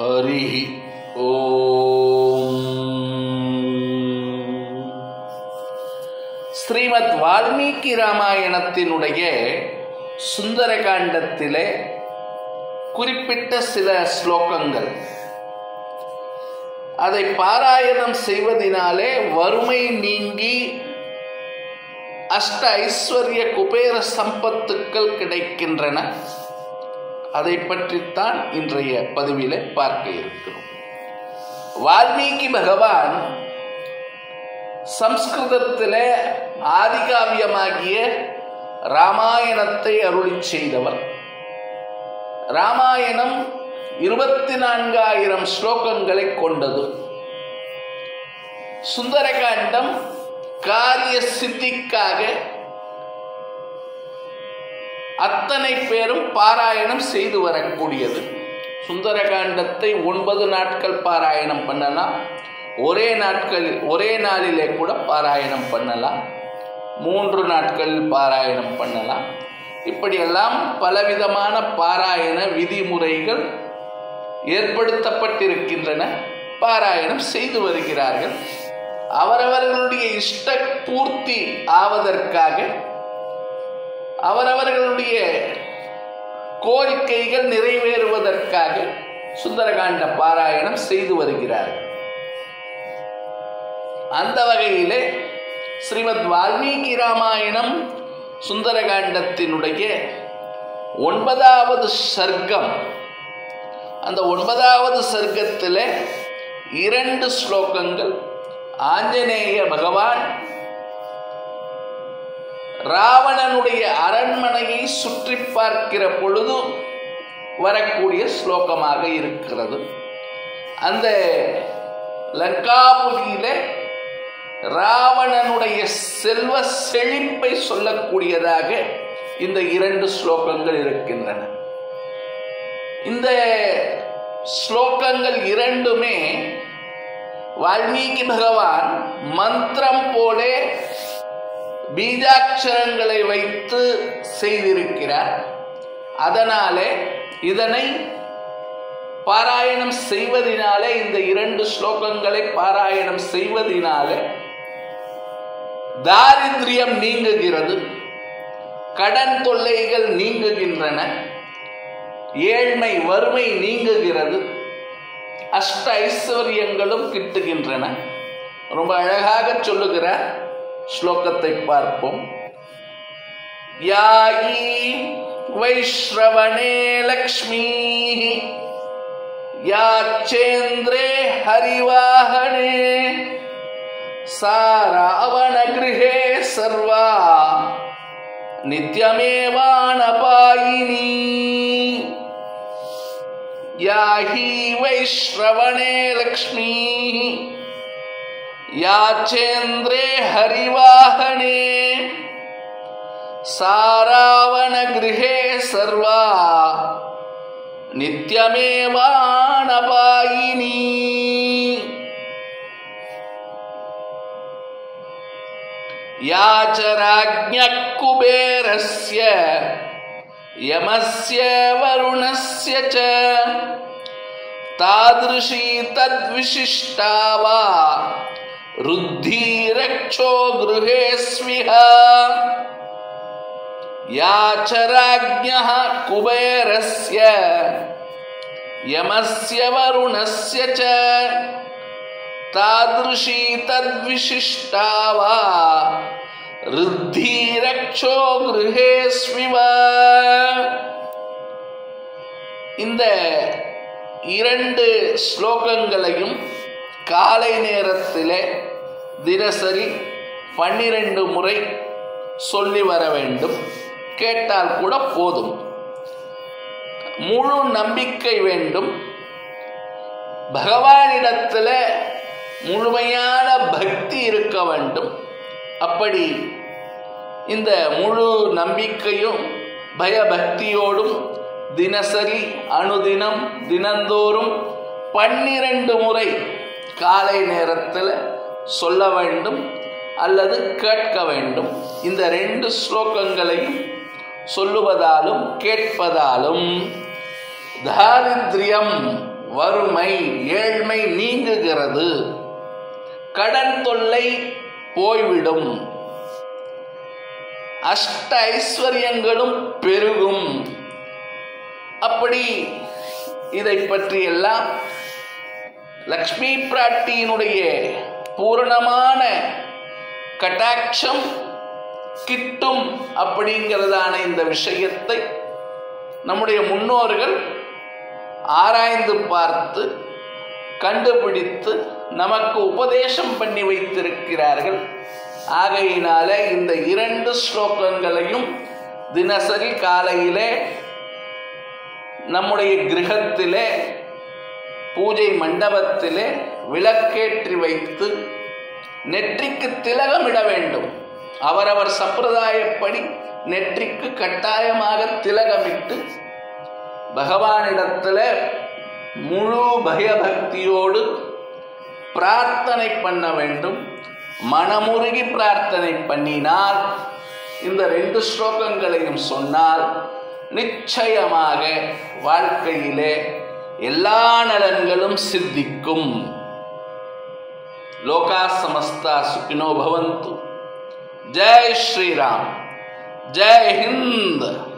ஹரி ஓம். ஸ்ரீமத் வால்மீகி ராமாயணத்தினுடைய சுந்தரகாண்டத்திலே குறிப்பிட்ட சில ஸ்லோகங்கள், அதை பாராயணம் செய்வதினாலே வறுமை நீங்கி அஷ்ட ஐஸ்வர்ய குபேர சம்பத்துக்கள் கிடைக்கின்றன. அதை பற்றித்தான் இன்றைய பதிவிலே பார்க்க இருக்கிறோம். வால்மீகி பகவான் சம்ஸ்கிருதத்திலே ஆதிகாவியமாகிய ராமாயணத்தை அருளி செய்தவர். ராமாயணம் 24,000 ஸ்லோகங்களை கொண்டது. சுந்தரகாண்டம் காரிய சித்திக்காக அத்தனை பேரும் பாராயணம் செய்து வரக்கூடியது. சுந்தரகாண்டத்தை 9 நாட்கள் பாராயணம் பண்ணலாம், ஒரே நாளிலே கூட பாராயணம் பண்ணலாம், 3 நாட்கள் பாராயணம் பண்ணலாம். இப்படியெல்லாம் பலவிதமான பாராயண விதிமுறைகள் ஏற்படுத்தப்பட்டிருக்கின்றன. பாராயணம் செய்து வருகிறார்கள். அவரவர்களுடைய இஷ்ட பூர்த்தி ஆவதற்காக, அவரவர்களுடைய கோரிக்கைகள் நிறைவேறுவதற்காக சுந்தரகாண்ட பாராயணம் செய்து வருகிறார்கள். அந்த வகையிலே ஸ்ரீமத் வால்மீகி ராமாயணம் சுந்தரகாண்டத்தினுடைய 9வது சர்க்கம், அந்த 9வது சர்க்கத்தில் 2 ஸ்லோகங்கள் ஆஞ்சநேய பகவான் ராவணனுடைய அரண்மனையை சுற்றி பார்க்கிற பொழுது வரக்கூடிய ஸ்லோகமாக இருக்கிறது. அந்த லங்காபுரியிலே ராவணனுடைய செல்வ செழிப்பை சொல்லக்கூடியதாக இந்த 2 ஸ்லோகங்கள் இருக்கின்றன. இந்த ஸ்லோகங்கள் 2மே வால்மீகி பகவான் மந்திரம் போலே பீஜாட்சரங்களை வைத்து செய்திருக்கிறார். அதனாலே இதனை பாராயணம் செய்வதினாலே, இந்த 2 ஸ்லோகங்களை பாராயணம் செய்வதினாலே தாரித்ரியம் நீங்குகிறது, கடன் தொல்லைகள் நீங்குகின்றன, ஏழ்மை வறுமை நீங்குகிறது, அஷ்ட ஐஸ்வர்யங்களும் கிட்டுகின்றன. ரொம்ப அழகாக சொல்லுகிறார். ஸ்லோகத்தை பார்ப்போம். யாயி வைஷ்ரவணே லக்ஷ்மீ யாச்சேந்திரே ஹரிவாஹனே சாராவண கிருஹே சர்வா நித்யமேவானபாயினி. யாஹி வைஷ்ரவணே லக்ஷ்மீ யாச்சேந்திரே ஹரிவாஹனே சாராவண கிருஹே சர்வா நித்யமேவானபாயினி. யாச்சராஜ்ஞः குபேரஸ்ய யமஸ்ய வருணஸ்ய ச தாத்ருஷீ தத்விசிஷ்டா வா ருத்தி ரக்ஷோ கிருஹேஸ்விஹ. யாச்சராஜ்ஞः குபேரஸ்ய யமஸ்ய வருணஸ்ய ச தாத்ருஷீ தத்விசிஷ்டா வா ருத்தி ரக்ஷோ கிருஹேஸ்விஹ. இந்த 2 ஸ்லோகங்களையும் காலை நேரத்திலே தினசரி 12 முறை சொல்லி வர வேண்டும். கேட்டால் கூட போதும். முழு நம்பிக்கை வேண்டும். பகவானிடத்தில் முழுமையான பக்தி இருக்க வேண்டும். அப்படி இந்த முழு நம்பிக்கையும் பயபக்தியோடும் தினசரி அனுதினம் தினந்தோறும் 12 முறை காலை நேரத்தில் சொல்ல வேண்டும் அல்லது கேட்க வேண்டும். இந்த 2 ஸ்லோகங்களையும் சொல்லுவதாலும் கேட்பதாலும் தாரித்ரியம் வறுமை ஏழ்மை நீங்குகிறது, கடன் தொல்லை போய்விடும், அஷ்ட ஐஸ்வர்யங்களும் பெருகும். அப்படி இதை பற்றியெல்லாம் லக்ஷ்மி பிராட்டியினுடைய பூரணமான கட்டாட்சம் கிட்டும் அப்படிங்கிறதான இந்த விஷயத்தை நம்முடைய முன்னோர்கள் ஆராய்ந்து பார்த்து கண்டுபிடித்து நமக்கு உபதேசம் பண்ணி வைத்திருக்கிறார்கள். ஆகையினால இந்த 2 ஸ்லோகங்களையும் தினசரி காலையிலே நம்முடைய கிரகத்திலே பூஜை மண்டபத்திலே விளக்கேற்றி வைத்து நெற்றிக்கு திலகமிட வேண்டும். அவரவர் சம்பிரதாயப்படி நெற்றிக்கு கட்டாயமாக திலகமிட்டு பகவானிடத்தில் முழு பயபக்தியோடு பிரார்த்தனை பண்ண வேண்டும். மனமுருகி பிரார்த்தனை பண்ணினால் இந்த 2 ஸ்லோகங்களையும் சொன்னால் நிச்சயமாக வாழ்க்கையிலே எல்லா நலன்களும் சித்திக்கும். லோகா சமஸ்தா சுகினோ பவந்து. ஜெய் ஸ்ரீராம், ஜெய் ஹிந்த்.